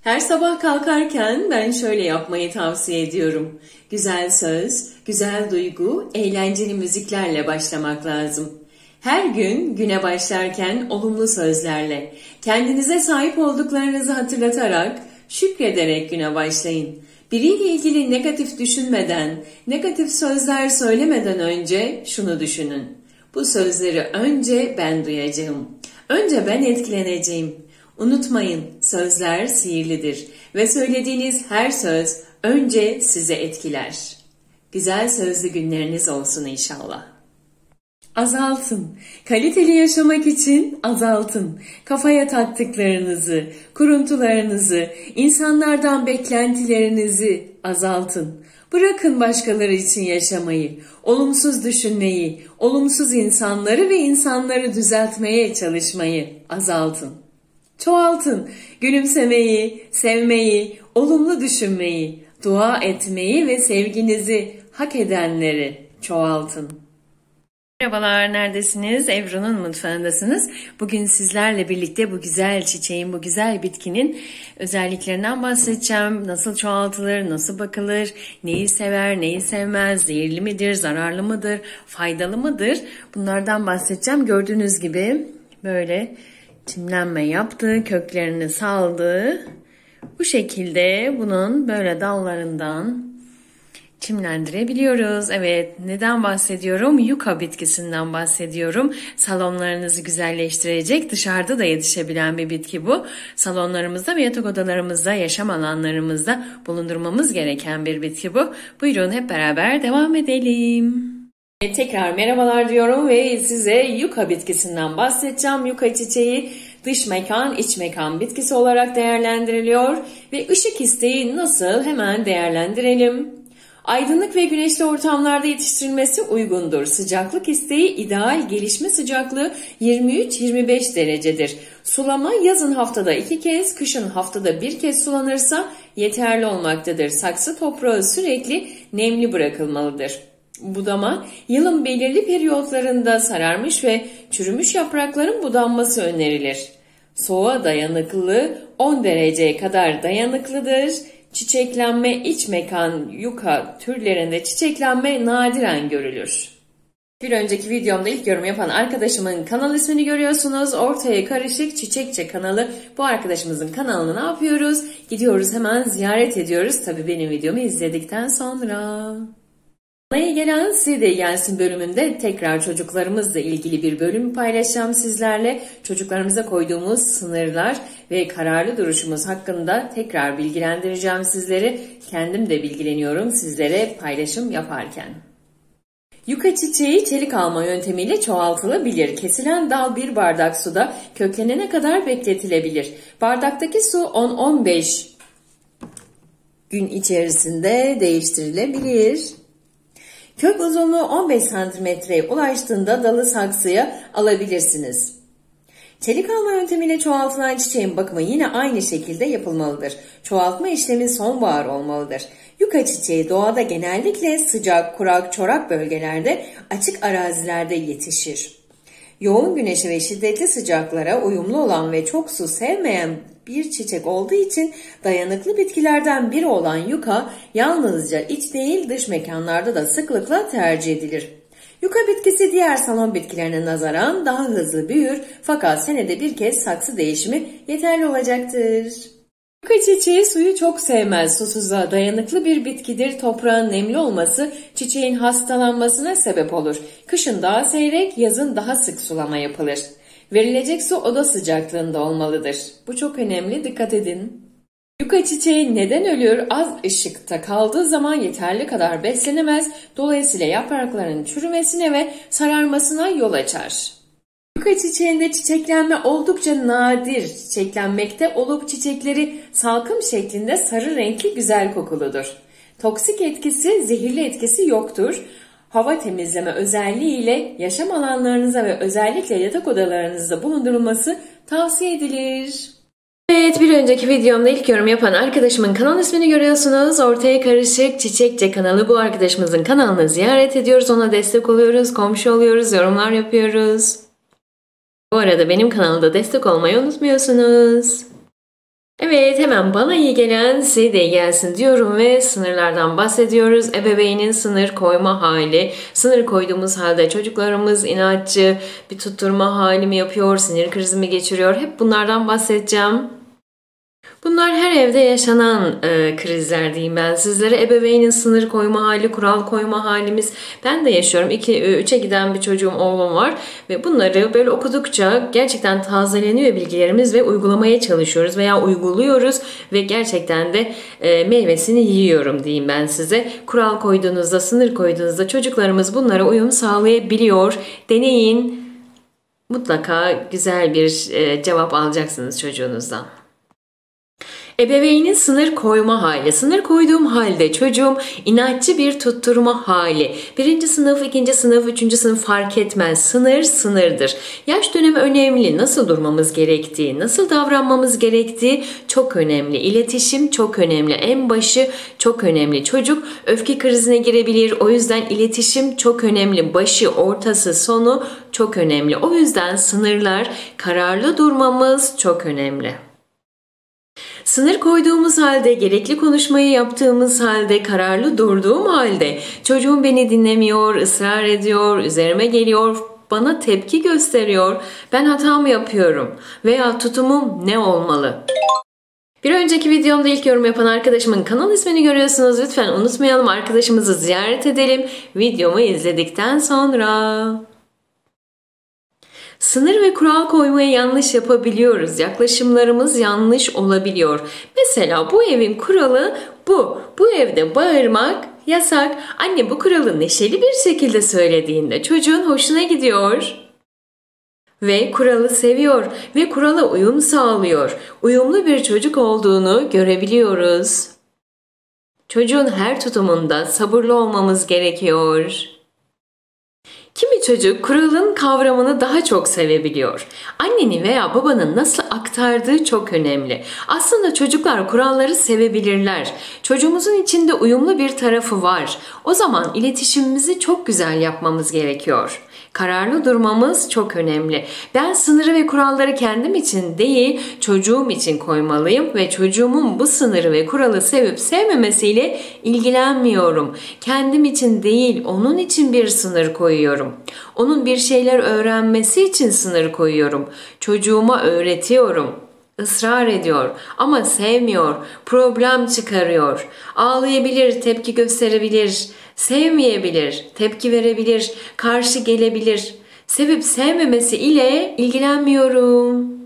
Her sabah kalkarken ben şöyle yapmayı tavsiye ediyorum. Güzel söz, güzel duygu, eğlenceli müziklerle başlamak lazım. Her gün güne başlarken olumlu sözlerle, kendinize sahip olduklarınızı hatırlatarak, şükrederek güne başlayın. Biriyle ilgili negatif düşünmeden, negatif sözler söylemeden önce şunu düşünün. Bu sözleri önce ben duyacağım. Önce ben etkileneceğim. Unutmayın, sözler sihirlidir ve söylediğiniz her söz önce size etkiler. Güzel sözlü günleriniz olsun inşallah. Azaltın. Kaliteli yaşamak için azaltın. Kafaya taktıklarınızı, kuruntularınızı, insanlardan beklentilerinizi azaltın. Bırakın başkaları için yaşamayı, olumsuz düşünmeyi, olumsuz insanları ve insanları düzeltmeye çalışmayı azaltın. Çoğaltın. Gülümsemeyi, sevmeyi, olumlu düşünmeyi, dua etmeyi ve sevginizi hak edenleri çoğaltın. Merhabalar, neredesiniz? Ebru'nun mutfağındasınız. Bugün sizlerle birlikte bu güzel çiçeğin, bu güzel bitkinin özelliklerinden bahsedeceğim. Nasıl çoğaltılır, nasıl bakılır, neyi sever, neyi sevmez, zehirli midir, zararlı mıdır, faydalı mıdır? Bunlardan bahsedeceğim. Gördüğünüz gibi böyle çimlenme yaptı, köklerini saldı. Bu şekilde bunun böyle dallarından çimlendirebiliyoruz. Evet, neden bahsediyorum? Yuka bitkisinden bahsediyorum. Salonlarınızı güzelleştirecek, dışarıda da yetişebilen bir bitki bu. Salonlarımızda ve yatak odalarımızda, yaşam alanlarımızda bulundurmamız gereken bir bitki bu. Buyurun hep beraber devam edelim. Tekrar merhabalar diyorum ve size yuka bitkisinden bahsedeceğim. Yuka çiçeği dış mekan, iç mekan bitkisi olarak değerlendiriliyor ve ışık isteği nasıl hemen değerlendirelim. Aydınlık ve güneşli ortamlarda yetiştirilmesi uygundur. Sıcaklık isteği ideal gelişme sıcaklığı 23-25 derecedir. Sulama yazın haftada 2 kez, kışın haftada 1 kez sulanırsa yeterli olmaktadır. Saksı toprağı sürekli nemli bırakılmalıdır. Budama, yılın belirli periyotlarında sararmış ve çürümüş yaprakların budanması önerilir. Soğuğa dayanıklılığı 10 dereceye kadar dayanıklıdır. Çiçeklenme iç mekan yuka türlerinde çiçeklenme nadiren görülür. Bir önceki videomda ilk yorum yapan arkadaşımın kanal ismini görüyorsunuz. Ortaya Karışık Çiçekçe kanalı. Bu arkadaşımızın kanalını ne yapıyoruz? Gidiyoruz hemen ziyaret ediyoruz. Tabii benim videomu izledikten sonra. Bana iyi gelen size de gelsin bölümünde tekrar çocuklarımızla ilgili bir bölüm paylaşacağım sizlerle. Çocuklarımıza koyduğumuz sınırlar ve kararlı duruşumuz hakkında tekrar bilgilendireceğim sizleri. Kendim de bilgileniyorum sizlere paylaşım yaparken. Yuka çiçeği çelik alma yöntemiyle çoğaltılabilir. Kesilen dal bir bardak suda köklenene kadar bekletilebilir. Bardaktaki su 10-15 gün içerisinde değiştirilebilir. Kök uzunluğu 15 santimetreye ulaştığında dalı saksıya alabilirsiniz. Çelik alma yöntemiyle çoğaltılan çiçeğin bakımı yine aynı şekilde yapılmalıdır. Çoğaltma işlemi sonbahar olmalıdır. Yuka çiçeği doğada genellikle sıcak, kurak, çorak bölgelerde, açık arazilerde yetişir. Yoğun güneşe ve şiddetli sıcaklara uyumlu olan ve çok su sevmeyen bir çiçek olduğu için dayanıklı bitkilerden biri olan yuka yalnızca iç değil dış mekanlarda da sıklıkla tercih edilir. Yuka bitkisi diğer salon bitkilerine nazaran daha hızlı büyür fakat senede bir kez saksı değişimi yeterli olacaktır. Yuka çiçeği suyu çok sevmez. Susuzluğa dayanıklı bir bitkidir. Toprağın nemli olması çiçeğin hastalanmasına sebep olur. Kışın daha seyrek, yazın daha sık sulama yapılır. Verilecek su oda sıcaklığında olmalıdır. Bu çok önemli, dikkat edin. Yuka çiçeği neden ölür? Az ışıkta kaldığı zaman yeterli kadar beslenemez. Dolayısıyla yaprakların çürümesine ve sararmasına yol açar. Yuka çiçeğinde çiçeklenme oldukça nadir çiçeklenmekte olup çiçekleri salkım şeklinde sarı renkli güzel kokuludur. Toksik etkisi, zehirli etkisi yoktur. Hava temizleme özelliği ile yaşam alanlarınıza ve özellikle yatak odalarınızda bulundurulması tavsiye edilir. Evet, bir önceki videomda ilk yorum yapan arkadaşımın kanal ismini görüyorsunuz. Ortaya Karışık Çiçekçe kanalı. Bu arkadaşımızın kanalını ziyaret ediyoruz. Ona destek oluyoruz, komşu oluyoruz, yorumlar yapıyoruz. Bu arada benim kanalda destek olmayı unutmuyorsunuz. Evet, hemen bana iyi gelen size de iyi gelsin diyorum ve sınırlardan bahsediyoruz. Ebeveynin sınır koyma hali. Sınır koyduğumuz halde çocuklarımız inatçı, bir tutturma hali mi yapıyor, sinir krizi mi geçiriyor? Hep bunlardan bahsedeceğim. Bunlar her evde yaşanan krizler diyeyim ben sizlere. Ebeveynin sınır koyma hali, kural koyma halimiz. Ben de yaşıyorum. 2-3'e giden bir çocuğum, oğlum var. Ve bunları böyle okudukça gerçekten tazeleniyor bilgilerimiz ve uygulamaya çalışıyoruz veya uyguluyoruz. Ve gerçekten de meyvesini yiyorum diyeyim ben size. Kural koyduğunuzda, sınır koyduğunuzda çocuklarımız bunlara uyum sağlayabiliyor. Deneyin. Mutlaka güzel bir cevap alacaksınız çocuğunuzdan. Ebeveynin sınır koyma hali. Sınır koyduğum halde çocuğum inatçı bir tutturma hali. Birinci sınıf, ikinci sınıf, üçüncü sınıf fark etmez. Sınır sınırdır. Yaş dönemi önemli. Nasıl durmamız gerektiği, nasıl davranmamız gerektiği çok önemli. İletişim çok önemli. En başı çok önemli. Çocuk öfke krizine girebilir. O yüzden iletişim çok önemli. Başı, ortası, sonu çok önemli. O yüzden sınırlar, kararlı durmamız çok önemli. Sınır koyduğumuz halde, gerekli konuşmayı yaptığımız halde, kararlı durduğum halde çocuğum beni dinlemiyor, ısrar ediyor, üzerime geliyor, bana tepki gösteriyor. Ben hata mı yapıyorum? Veya tutumum ne olmalı? Bir önceki videomda ilk yorum yapan arkadaşımın kanal ismini görüyorsunuz. Lütfen unutmayalım, arkadaşımızı ziyaret edelim videomu izledikten sonra. Sınır ve kural koymayı yanlış yapabiliyoruz. Yaklaşımlarımız yanlış olabiliyor. Mesela bu evin kuralı bu. Bu evde bağırmak yasak. Anne bu kuralı neşeli bir şekilde söylediğinde çocuğun hoşuna gidiyor. Ve kuralı seviyor ve kurala uyum sağlıyor. Uyumlu bir çocuk olduğunu görebiliyoruz. Çocuğun her tutumunda sabırlı olmamız gerekiyor. Kimi çocuk kuralın kavramını daha çok sevebiliyor. Annenin veya babanın nasıl aktardığı çok önemli. Aslında çocuklar kuralları sevebilirler. Çocuğumuzun içinde uyumlu bir tarafı var. O zaman iletişimimizi çok güzel yapmamız gerekiyor. Kararlı durmamız çok önemli. Ben sınırı ve kuralları kendim için değil, çocuğum için koymalıyım ve çocuğumun bu sınırı ve kuralı sevip sevmemesiyle ilgilenmiyorum. Kendim için değil, onun için bir sınır koyuyorum. Onun bir şeyler öğrenmesi için sınır koyuyorum. Çocuğuma öğretiyorum. Israr ediyor ama sevmiyor, problem çıkarıyor. Ağlayabilir, tepki gösterebilir, sevmeyebilir, tepki verebilir, karşı gelebilir. Sevip sevmemesi ile ilgilenmiyorum.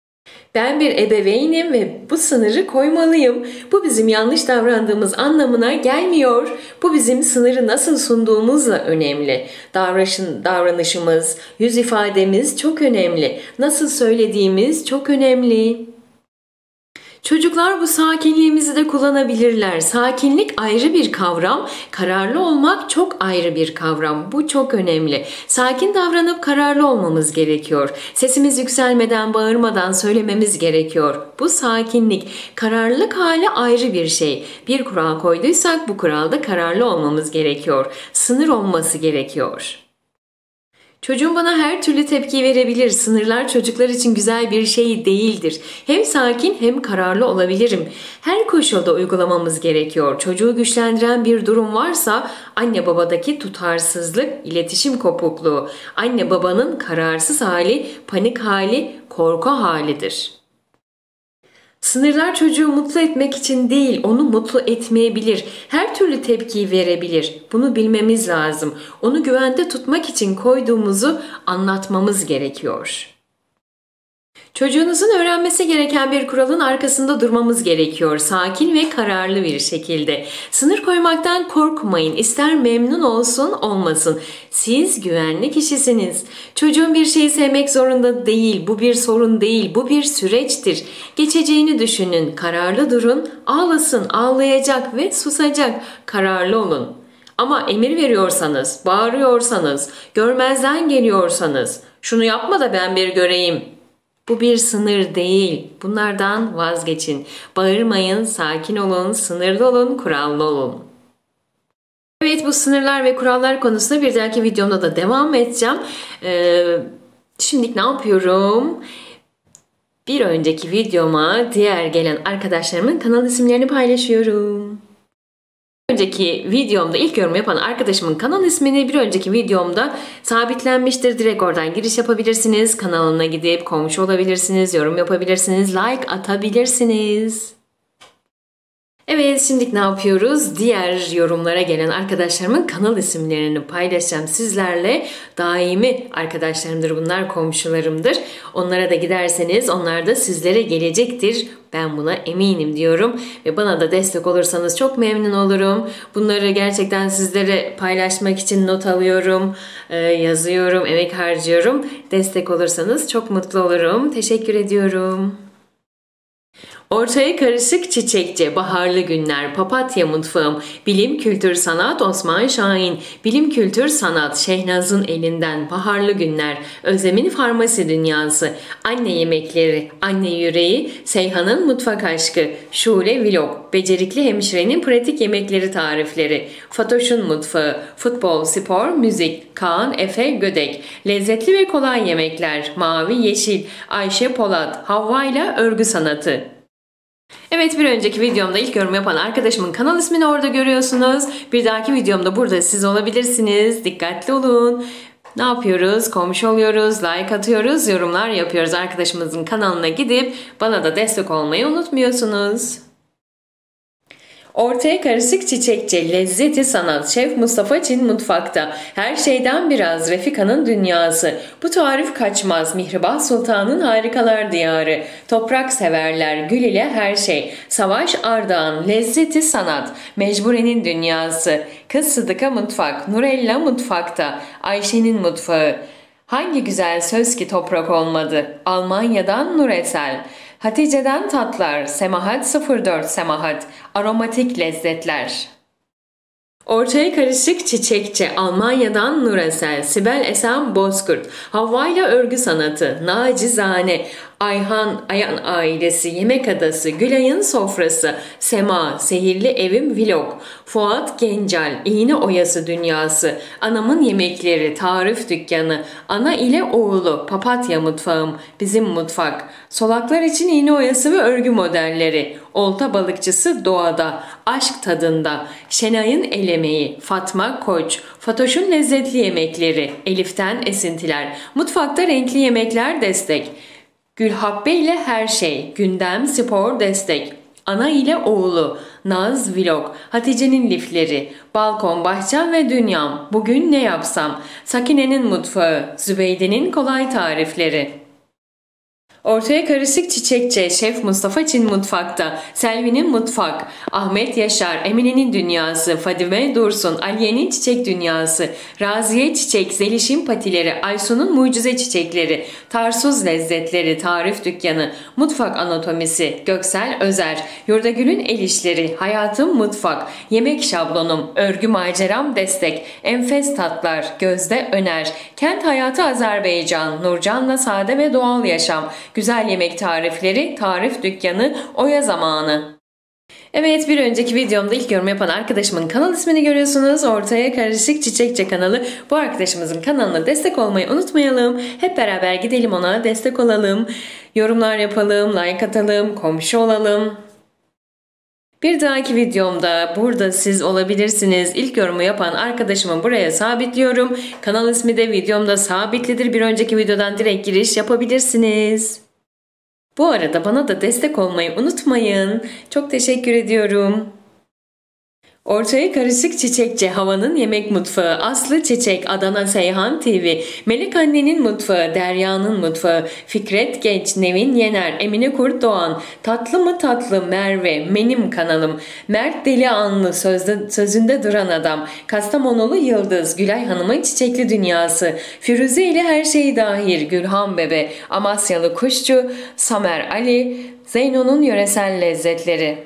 Ben bir ebeveynim ve bu sınırı koymalıyım. Bu bizim yanlış davrandığımız anlamına gelmiyor. Bu bizim sınırı nasıl sunduğumuzla önemli. Davranışımız, yüz ifademiz çok önemli. Nasıl söylediğimiz çok önemli. Çocuklar bu sakinliğimizi de kullanabilirler. Sakinlik ayrı bir kavram, kararlı olmak çok ayrı bir kavram. Bu çok önemli. Sakin davranıp kararlı olmamız gerekiyor. Sesimiz yükselmeden, bağırmadan söylememiz gerekiyor. Bu sakinlik, kararlılık hali ayrı bir şey. Bir kural koyduysak bu kuralda kararlı olmamız gerekiyor. Sınır olması gerekiyor. Çocuğum bana her türlü tepki verebilir. Sınırlar çocuklar için güzel bir şey değildir. Hem sakin hem kararlı olabilirim. Her koşulda uygulamamız gerekiyor. Çocuğu güçlendiren bir durum varsa anne babadaki tutarsızlık, iletişim kopukluğu, anne babanın kararsız hali, panik hali, korku halidir. Sınırlar çocuğu mutlu etmek için değil, onu mutlu etmeyebilir. Her türlü tepkiyi verebilir. Bunu bilmemiz lazım. Onu güvende tutmak için koyduğumuzu anlatmamız gerekiyor. Çocuğunuzun öğrenmesi gereken bir kuralın arkasında durmamız gerekiyor. Sakin ve kararlı bir şekilde. Sınır koymaktan korkmayın. İster memnun olsun olmasın. Siz güvenli kişisiniz. Çocuğun bir şeyi sevmek zorunda değil. Bu bir sorun değil. Bu bir süreçtir. Geçeceğini düşünün. Kararlı durun. Ağlasın, ağlayacak ve susacak. Kararlı olun. Ama emir veriyorsanız, bağırıyorsanız, görmezden geliyorsanız, şunu yapma da ben bir göreyim. Bu bir sınır değil. Bunlardan vazgeçin. Bağırmayın, sakin olun, sınırlı olun, kurallı olun. Evet, bu sınırlar ve kurallar konusunda bir dahaki videomda da devam edeceğim. Şimdi ne yapıyorum? Bir önceki videoma diğer gelen arkadaşlarımın kanal isimlerini paylaşıyorum. Bir önceki videomda ilk yorum yapan arkadaşımın kanal ismini bir önceki videomda sabitlenmiştir. Direkt oradan giriş yapabilirsiniz. Kanalına gidip komşu olabilirsiniz, yorum yapabilirsiniz, like atabilirsiniz. Evet, şimdi ne yapıyoruz? Diğer yorumlara gelen arkadaşlarımın kanal isimlerini paylaşacağım sizlerle. Daimi arkadaşlarımdır bunlar, komşularımdır. Onlara da giderseniz onlar da sizlere gelecektir. Ben buna eminim diyorum ve bana da destek olursanız çok memnun olurum. Bunları gerçekten sizlere paylaşmak için not alıyorum, yazıyorum, emek harcıyorum. Destek olursanız çok mutlu olurum. Teşekkür ediyorum. Ortaya karışık çiçekçe, baharlı günler, papatya mutfağım, bilim, kültür, sanat, Osman Şahin, bilim, kültür, sanat, Şehnaz'ın elinden, baharlı günler, Özlem'in farmasi dünyası, anne yemekleri, anne yüreği, Seyhan'ın mutfak aşkı, Şule vlog, becerikli hemşirenin pratik yemekleri tarifleri, Fatoş'un mutfağı, futbol, spor, müzik, Kaan, Efe, Gödek, lezzetli ve kolay yemekler, Mavi, Yeşil, Ayşe Polat, Havva ile örgü sanatı. Evet, bir önceki videomda ilk yorum yapan arkadaşımın kanal ismini orada görüyorsunuz. Bir dahaki videomda burada siz olabilirsiniz. Dikkatli olun. Ne yapıyoruz? Komşu oluyoruz, like atıyoruz, yorumlar yapıyoruz. Arkadaşımızın kanalına gidip bana da destek olmayı unutmuyorsunuz. Ortaya karışık çiçekçe, lezzeti sanat, Şef Mustafa Çin mutfakta. Her şeyden biraz, Refika'nın dünyası. Bu tarif kaçmaz, Mihrimah Sultan'ın harikalar diyarı. Toprak severler, gül ile her şey. Savaş Ardahan, lezzeti sanat, Mecbure'nin dünyası. Kız Sıdıka mutfak, Nurella mutfakta. Ayşe'nin mutfağı. Hangi güzel söz ki toprak olmadı. Almanya'dan Nuresel. Hatice'den tatlar, Semahat 04 Semahat, aromatik lezzetler. Ortaya karışık çiçekçe, Almanya'dan Nuresel, Sibel Esen Bozkurt, Havva ile örgü sanatı, Nacizane, Ayan ailesi, Yemek Adası, Gülay'ın sofrası, Sema, Sehirli evim vlog, Fuat Gencal, İğne oyası dünyası, Anamın yemekleri, tarif dükkanı, Ana ile oğlu, Papatya mutfağım, bizim mutfak, Solaklar için iğne oyası ve örgü modelleri, Olta balıkçısı doğada, aşk tadında, Şenay'ın el emeği, Fatma Koç, Fatoş'un lezzetli yemekleri, Elif'ten esintiler, mutfakta renkli yemekler destek, Gülhabbe ile her şey, gündem, spor, destek, Ana ile oğlu, Naz vlog, Hatice'nin lifleri, balkon, bahçem ve dünyam, bugün ne yapsam, Sakine'nin mutfağı, Zübeyde'nin kolay tarifleri. Ortaya karışık çiçekçe, Şef Mustafa Çin mutfakta, Selvi'nin mutfak, Ahmet Yaşar, Emine'nin dünyası, Fadime Dursun, Aliye'nin çiçek dünyası, Raziye Çiçek, Zeliş'in patileri, Aysun'un mucize çiçekleri, Tarsuz lezzetleri, tarif dükkanı, mutfak anatomisi, Göksel Özer, Yurdagül'ün el işleri, hayatım mutfak, yemek şablonum, örgü maceram destek, enfes tatlar, Gözde Öner, kent hayatı Azerbaycan, Nurcan'la sade ve doğal yaşam, güzel yemek tarifleri, tarif dükkanı, oya zamanı. Evet, bir önceki videomda ilk yorum yapan arkadaşımın kanal ismini görüyorsunuz. Ortaya karışık çiçekçe kanalı. Bu arkadaşımızın kanalına destek olmayı unutmayalım. Hep beraber gidelim, ona destek olalım. Yorumlar yapalım, like atalım, komşu olalım. Bir dahaki videomda burada siz olabilirsiniz. İlk yorumu yapan arkadaşımı buraya sabitliyorum. Kanal ismi de videomda sabitlidir. Bir önceki videodan direkt giriş yapabilirsiniz. Bu arada bana da destek olmayı unutmayın. Çok teşekkür ediyorum. Ortaya karışık çiçekçe, Havanın yemek mutfağı, Aslı Çiçek, Adana Seyhan TV, Melek Anne'nin mutfağı, Derya'nın mutfağı, Fikret Genç, Nevin Yener, Emine Kurt Doğan, Tatlı mı tatlı Merve, Benim kanalım, Mert Deli Anlı, sözünde duran adam, Kastamonulu Yıldız, Gülay Hanım'ın çiçekli dünyası, Firuze ile her şey dahil, Gülhan Bebe, Amasyalı Kuşçu, Samer Ali, Zeyno'nun yöresel lezzetleri.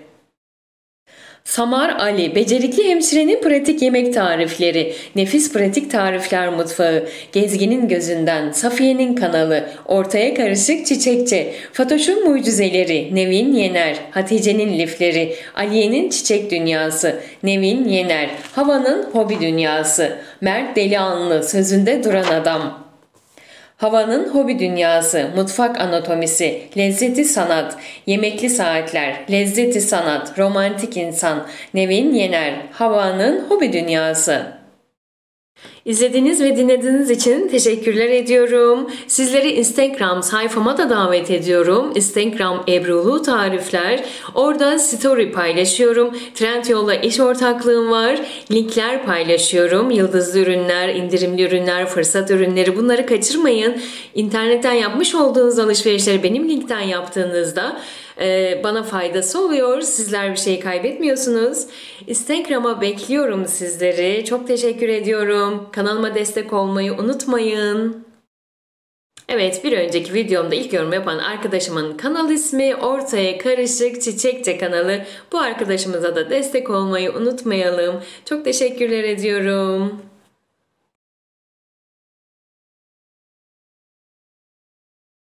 Samar Ali, becerikli hemşirenin pratik yemek tarifleri, nefis pratik tarifler mutfağı, Gezginin gözünden, Safiye'nin kanalı, ortaya karışık çiçekçe, Fatoş'un mucizeleri, Nevin Yener, Hatice'nin lifleri, Aliye'nin çiçek dünyası, Nevin Yener, Hava'nın hobi dünyası, Mert Delianlı, sözünde duran adam. Havanın hobi dünyası, mutfak anatomisi, lezzeti sanat, yemekli saatler, lezzeti sanat, romantik insan, Nevin Yener, Havanın hobi dünyası. İzlediğiniz ve dinlediğiniz için teşekkürler ediyorum. Sizleri Instagram sayfama da davet ediyorum. Instagram Ebrulu Tarifler. Orada story paylaşıyorum. Trendyol'la iş ortaklığım var. Linkler paylaşıyorum. Yıldızlı ürünler, indirimli ürünler, fırsat ürünleri, bunları kaçırmayın. İnternetten yapmış olduğunuz alışverişleri benim linkten yaptığınızda bana faydası oluyor. Sizler bir şey kaybetmiyorsunuz. Instagram'a bekliyorum sizleri. Çok teşekkür ediyorum. Kanalıma destek olmayı unutmayın. Evet, bir önceki videomda ilk yorum yapan arkadaşımın kanal ismi Ortaya Karışık Çiçekçe kanalı. Bu arkadaşımıza da destek olmayı unutmayalım. Çok teşekkürler ediyorum.